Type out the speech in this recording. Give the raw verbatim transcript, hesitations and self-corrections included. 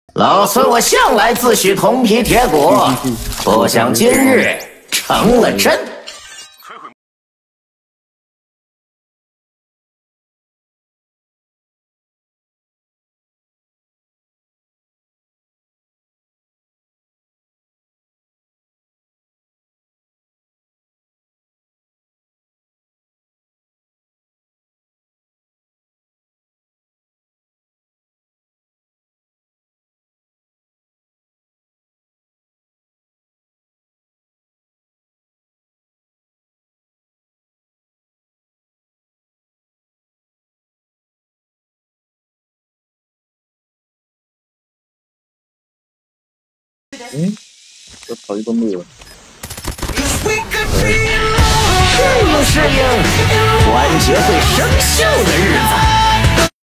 老孙我向来自诩铜皮铁骨，不想今日成了真。 嗯，这跑一个没有。 适应适应，关节会生锈的日子。